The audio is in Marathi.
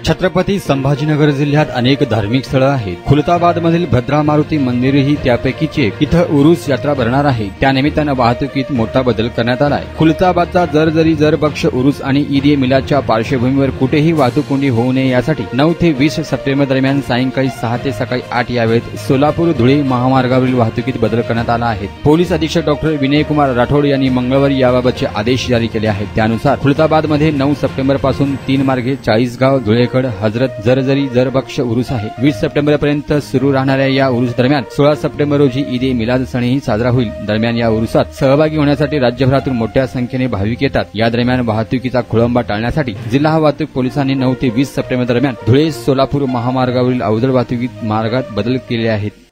छत्रपती संभाजीनगर जिल्ह्यात अनेक धार्मिक स्थळं आहेत। खुलताबादमधील भद्रा मारुती मंदिरही त्यापैकीच एक। इथं उरूस यात्रा भरणार आहे, त्यानिमित्तानं वाहतुकीत मोठा बदल करण्यात आला आहे। खुलताबादचा जरबक्ष उरूस आणि ईद ए मिलादच्या पार्श्वभूमीवर कुठेही वाहतूक कोंडी होऊ नये यासाठी 9 ते 20 सप्टेंबर दरम्यान सायंकाळी 6 ते सकाळी 8 या वेळेत सोलापूर धुळे महामार्गावरील वाहतुकीत बदल करण्यात आला आहे। पोलीस अधीक्षक डॉक्टर विनयकुमार राठोड यांनी मंगळवारी याबाबतचे आदेश जारी केले आहेत। त्यानुसार खुलताबादमध्ये 9 सप्टेंबर पासून 3 मार्गे चाळीसगाव धुळेखड हजरत जरबक्ष उरूस आहे। 20 सप्टेंबर पर्यंत सुरू राहणाऱ्या या उरूस दरम्यान 16 सप्टेंबर रोजी ईद ए मिलाद सणही साजरा होईल। दरम्यान या उरूसात सहभागी होण्यासाठी राज्यभरातून मोठ्या संख्येने भाविक येतात। या दरम्यान वाहतुकीचा खोळंबा टाळण्यासाठी जिल्हा वाहतूक पोलिसांनी 9 ते 20 सप्टेंबर दरम्यान धुळे सोलापूर महामार्गावरील अवजड वाहतुकीत मार्गात बदल केले आहेत।